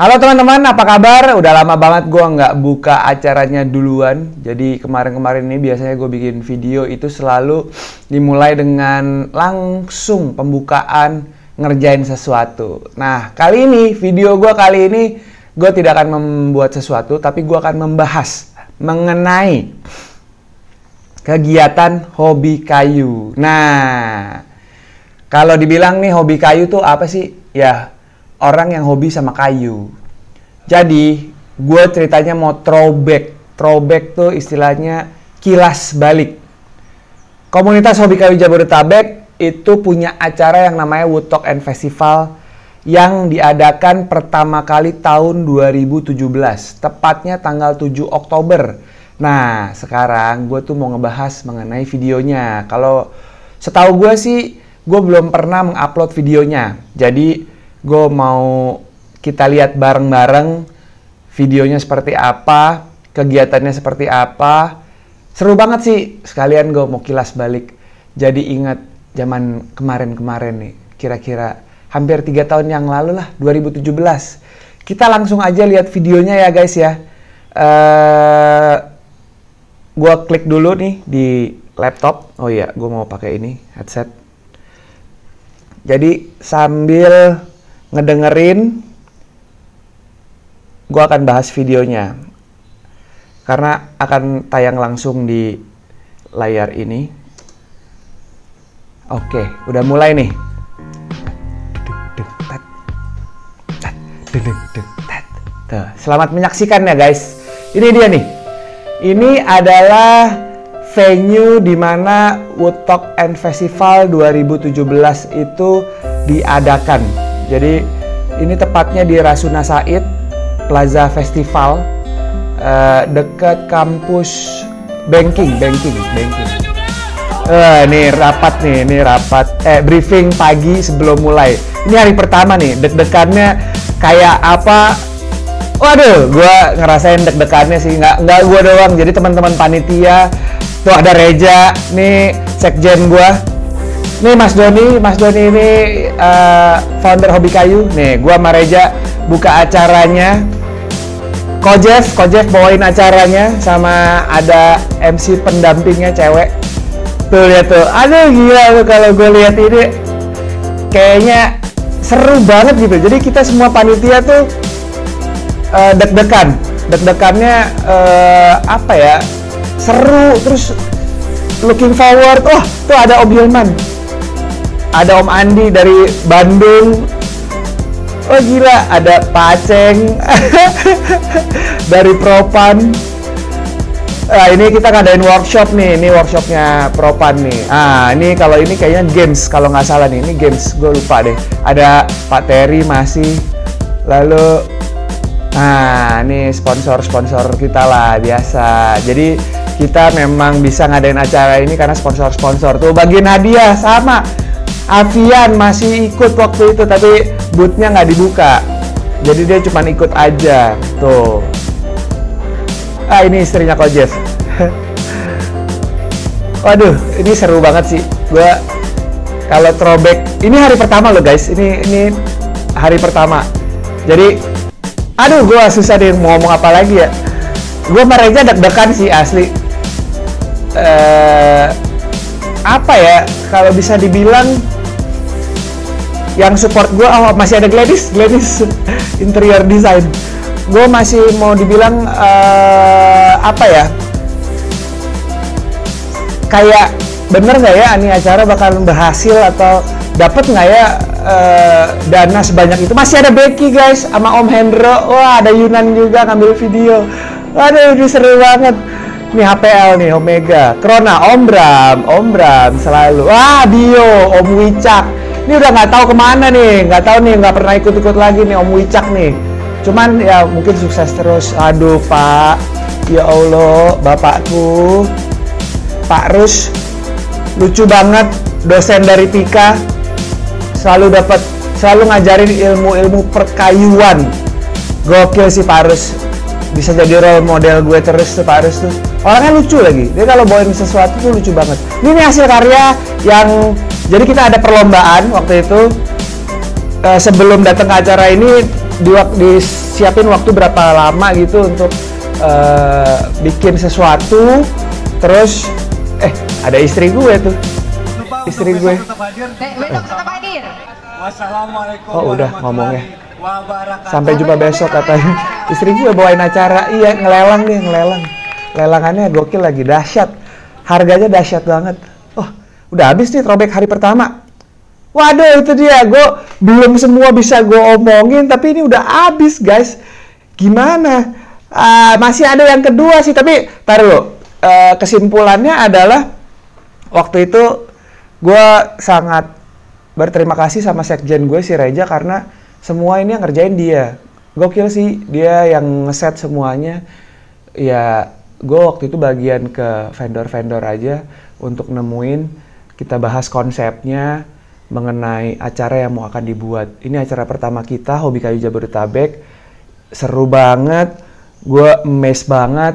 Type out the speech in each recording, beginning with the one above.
Halo teman-teman, apa kabar? Udah lama banget gue nggak buka acaranya duluan. Jadi kemarin-kemarin ini biasanya gue bikin video itu selalu dimulai dengan langsung pembukaan ngerjain sesuatu. Nah, kali ini, video gue kali ini, gue tidak akan membuat sesuatu, tapi gue akan membahas mengenai kegiatan hobi kayu. Nah, kalau dibilang nih hobi kayu tuh apa sih? Ya, orang yang hobi sama kayu. Jadi, gue ceritanya mau throwback. Throwback tuh istilahnya kilas balik. Komunitas hobi kayu Jabodetabek itu punya acara yang namanya Woodtalk and Festival yang diadakan pertama kali tahun 2017. Tepatnya tanggal 7 Oktober. Nah, sekarang gue tuh mau ngebahas mengenai videonya. Kalau setahu gue sih, gue belum pernah mengupload videonya. Jadi, gue mau kita lihat bareng-bareng videonya seperti apa, kegiatannya seperti apa. Seru banget sih, sekalian gue mau kilas balik. Jadi ingat zaman kemarin-kemarin nih, kira-kira hampir 3 tahun yang lalu lah, 2017. Kita langsung aja lihat videonya ya guys ya. Gue klik dulu nih di laptop. Oh iya, gue mau pakai ini, headset. Jadi sambil ngedengerin, gue akan bahas videonya karena akan tayang langsung di layar ini. Oke, udah mulai nih. Tuh, selamat menyaksikan ya guys. Ini dia nih. Ini adalah venue di mana Woodtalk and Festival 2017 itu diadakan. Jadi ini tepatnya di Rasuna Said Plaza Festival, dekat kampus banking. Nih rapat briefing pagi sebelum mulai. Ini hari pertama nih, deg-degannya kayak apa? Waduh, gue ngerasain deg-degannya sih, nggak gue doang. Jadi teman-teman panitia, tuh ada Reja, nih sekjen gue. Nih Mas Doni ini founder Hobi Kayu. Nih, gua sama Reja buka acaranya. Kojef bawain acaranya sama ada MC pendampingnya cewek. Tuh lihat tuh. Aduh gila tuh kalau gue lihat ini kayaknya seru banget gitu. Jadi kita semua panitia tuh deg-degan. Deg-degannya apa ya? Seru, terus looking forward. Oh, tuh ada Om Hilman. Ada Om Andi dari Bandung. Oh gila, ada Pak Aceng dari Propan. Nah, ini kita ngadain workshop nih. Ini workshopnya Propan nih. Ah, ini kalau ini kayaknya games kalau nggak salah nih. Ini games, gue lupa deh. Ada Pak Terry masih. Lalu, nah ini sponsor kita lah biasa. Jadi kita memang bisa ngadain acara ini karena sponsor-sponsor. Tuh bagian hadiah sama. Avian masih ikut waktu itu, tapi booth-nya nggak dibuka. Jadi dia cuma ikut aja. Tuh. Ah, ini istrinya Kojef. Waduh, ini seru banget sih. Gua kalau throwback, ini hari pertama loh guys. Ini hari pertama. Jadi, aduh, gua susah deh mau ngomong apa lagi ya. Gua sama Reja deg-degan sih asli. Apa ya, kalau bisa dibilang yang support gue masih ada Gladys interior design. Gue masih mau dibilang apa ya, kayak bener nggak ya ini acara bakal berhasil atau dapat nggak ya dana sebanyak itu. Masih ada Becky guys sama Om Hendro. Wah, ada Yunan juga ngambil video. Waduh, ini seru banget. Nih HPL nih, Omega, Krona, Om Bram selalu. Wah, Dio, Om Wicak. Ini udah nggak tahu kemana nih, nggak pernah ikut lagi nih Om Wicak nih. Cuman ya mungkin sukses terus. Aduh Pak, ya Allah, bapakku, Pak Rus, lucu banget, dosen dari Pika, selalu ngajarin ilmu perkayuan. Gokil sih Pak Rus. Bisa jadi role model gue terus tuh Pak Rus tuh. Orangnya lucu lagi. Dia kalau bawain sesuatu tuh lucu banget. Ini hasil karya yang, jadi kita ada perlombaan waktu itu. Sebelum datang ke acara ini disiapin waktu berapa lama gitu untuk bikin sesuatu. Terus ada istri gue tuh. Istri gue. Besok tetap hadir. Wassalamualaikum udah ngomongnya. wabarakatuh. Sampai jumpa besok katanya. Istri gue bawain acara, iya ngelelang dia, ngelelang. Lelangannya gokil lagi, dahsyat. Harganya dahsyat banget. Oh, udah habis nih throwback hari pertama. Waduh, itu dia. Gue belum semua bisa gue omongin, tapi ini udah habis, guys. Gimana? Masih ada yang kedua sih, tapi taruh lo. Kesimpulannya adalah waktu itu gue sangat berterima kasih sama sekjen gue si Reja karena semua ini yang ngerjain dia. Gokil sih, dia yang ngeset semuanya. Ya, gue waktu itu bagian ke vendor-vendor aja untuk nemuin, kita bahas konsepnya mengenai acara yang mau akan dibuat. Ini acara pertama kita, Hobi Kayu Jabodetabek. Seru banget, gue amazed banget,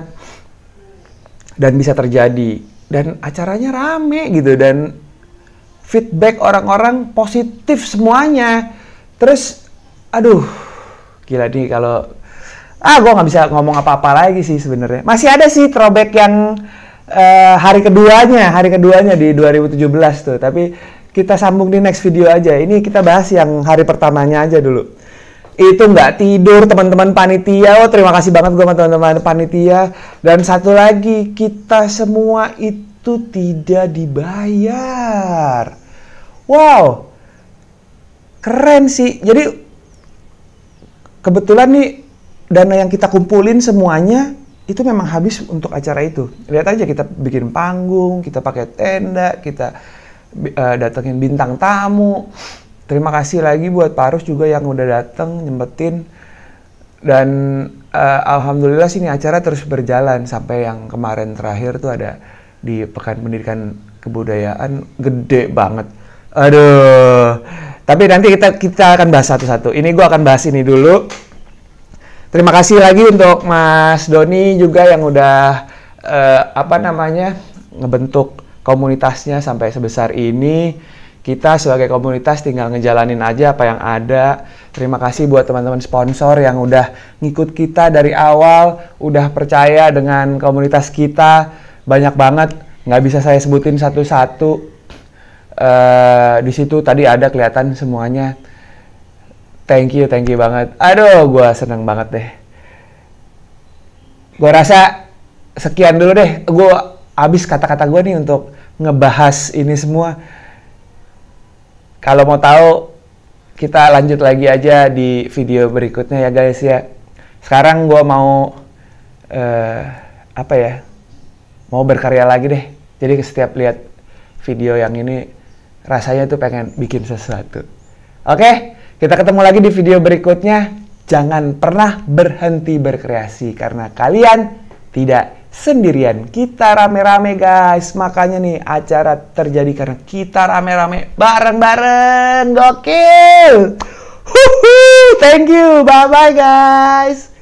dan bisa terjadi. Dan acaranya rame gitu, dan feedback orang-orang positif semuanya. Terus, aduh, gila nih kalau gue nggak bisa ngomong apa-apa lagi sih sebenarnya. Masih ada sih throwback yang hari keduanya di 2017 tuh. Tapi kita sambung di next video aja. Ini kita bahas yang hari pertamanya aja dulu. Itu nggak tidur teman-teman panitia. Oh, terima kasih banget gue sama teman-teman panitia. Dan satu lagi, kita semua itu tidak dibayar. Wow, keren sih. Jadi kebetulan nih dana yang kita kumpulin semuanya itu memang habis untuk acara itu. Lihat aja, kita bikin panggung, kita pakai tenda, kita datengin bintang tamu. Terima kasih lagi buat Pak Arus juga yang udah dateng nyempetin. Dan alhamdulillah sini acara terus berjalan sampai yang kemarin terakhir tuh ada di Pekan Pendidikan Kebudayaan, gede banget. Aduh. Tapi nanti kita akan bahas satu-satu. Ini gue akan bahas ini dulu. Terima kasih lagi untuk Mas Doni juga yang udah ngebentuk komunitasnya sampai sebesar ini. Kita sebagai komunitas tinggal ngejalanin aja apa yang ada. Terima kasih buat teman-teman sponsor yang udah ngikut kita dari awal, udah percaya dengan komunitas kita. Banyak banget, nggak bisa saya sebutin satu-satu. Di situ tadi ada kelihatan semuanya. Thank you banget. Aduh, gue seneng banget deh. Gue rasa sekian dulu deh. Gue habis kata-kata gue nih untuk ngebahas ini semua. Kalau mau tahu, kita lanjut lagi aja di video berikutnya ya guys ya. Sekarang gue mau mau berkarya lagi deh. Jadi setiap lihat video yang ini rasanya tuh pengen bikin sesuatu. Oke? Kita ketemu lagi di video berikutnya. Jangan pernah berhenti berkreasi karena kalian tidak sendirian. Kita rame-rame guys. Makanya nih acara terjadi karena kita rame-rame bareng-bareng. Gokil. Thank you. Bye-bye guys.